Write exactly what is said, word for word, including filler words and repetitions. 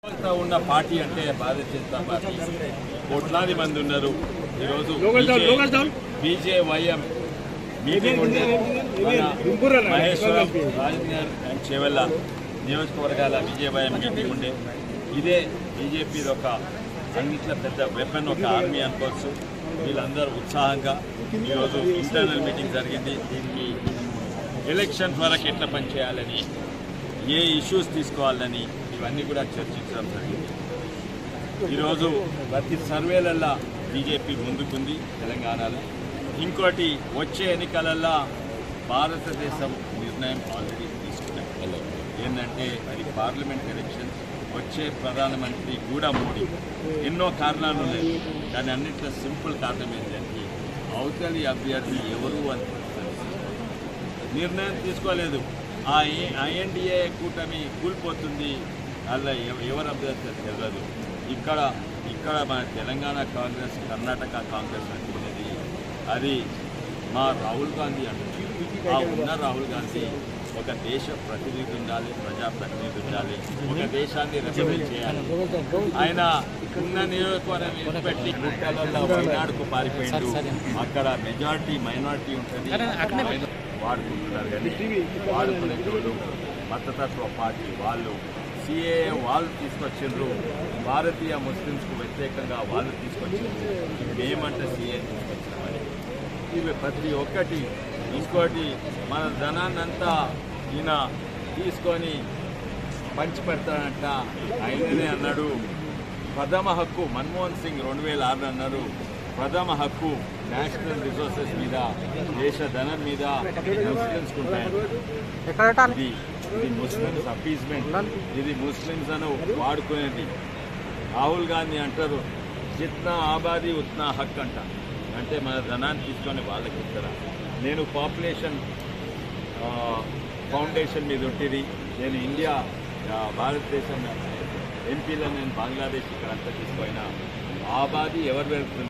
ఉన్న పార్టీ అంటే భారతీయ జనతా పార్టీ కోట్లాది మంది ఉన్నారు. ఈరోజు బీజేవైఎం మీటింగ్ ఉండే మహేశ్వరం రాజనగర్ అండ్ చేవెళ్ళ నియోజకవర్గాల బీజేవైఎం మీటింగ్ ఉండే. ఇదే బీజేపీది ఒక అన్నింటిలో పెద్ద వెపన్, ఒక ఆర్మీ అనుకోవచ్చు. వీళ్ళందరూ ఉత్సాహంగా ఈరోజు ఇంటర్నల్ మీటింగ్ జరిగింది. దీనికి ఎలక్షన్స్ వరకు ఎట్లా పనిచేయాలని, ఏ ఇష్యూస్ తీసుకోవాలని ఇవన్నీ కూడా చర్చించడం జరిగింది. ఈరోజు ప్రతి సర్వేలల్లో బీజేపీ ముందుకుంది తెలంగాణలో. ఇంకోటి వచ్చే ఎన్నికలల్లో భారతదేశం నిర్ణయం ఆల్రెడీ తీసుకున్నాం. ఏంటంటే అది పార్లమెంట్ ఎలక్షన్స్. వచ్చే ప్రధానమంత్రి కూడా మోడీ. ఎన్నో కారణాలు ఉన్నాయి, కానీ అన్నింటిలో సింపుల్ కారణం ఏంటంటే అవతలి అభ్యర్థి ఎవరు అని నిర్ణయం తీసుకోలేదు. ఆ ఐఎన్డీఏ కూటమి కూలిపోతుంది, అలా ఎవరు అభ్యర్థి తెలియదు. ఇక్కడ ఇక్కడ మన తెలంగాణ కాంగ్రెస్, కర్ణాటక కాంగ్రెస్ అంటున్నది అది మా రాహుల్ గాంధీ అంటున్నారు. ఆ ఉన్న రాహుల్ గాంధీ ఒక దేశ ప్రతినిధి ఉండాలి, ప్రజాప్రతినిధి ఉండాలి, ఒక దేశాన్ని రిప్రజెంట్ చేయాలి. ఆయన ఉన్న నియోజకవర్గం పెట్టి గుట్టలలో వైనాడుకు పారిపోయిండు. అక్కడ మెజార్టీ మైనార్టీ ఉంటుంది, వాడుకుంటున్నారు. కానీ వాడుకునేటోళ్ళు మతతత్వ పార్టీ వాళ్ళు సిఏఏ వాళ్ళు తీసుకొచ్చిండ్రు. భారతీయ ముస్లిమ్స్కు వ్యతిరేకంగా వాళ్ళు తీసుకొచ్చిండ్రు. మేమంటే సిఏ తీసుకొచ్చినామని ఇవి ప్రతి ఒక్కటి. ఇంకోటి మన ధనాన్నంతా ఈయన తీసుకొని పంచి పెడతాడంట. ఆయననే అన్నాడు ప్రథమ హక్కు, మన్మోహన్ సింగ్ రెండు వేల ఆరు అన్నారు, ప్రథమ హక్కు నేషనల్ రిసోర్సెస్ మీద, దేశ ధనం మీద ముస్లిమ్స్ ఉంటాయి. ఇది ఇది ముస్లిమ్స్ అపీజ్మెంట్, ఇది ముస్లిమ్స్ అని వాడుకునేది. రాహుల్ గాంధీ అంటారు జిత్నా ఆబాదీ ఉత్నా హక్ అంట. అంటే మన ధనాన్ని తీసుకొని వాళ్ళకి ఇస్తారా. నేను పాపులేషన్ ఫౌండేషన్ మీద ఉంటుంది. నేను ఇండియా భారతదేశం ఎంపీలో నేను బంగ్లాదేశ్ ఇక్కడ అంతా తీసుకుపోయినా ఆబాదీ ఎవరు పెడుతుంది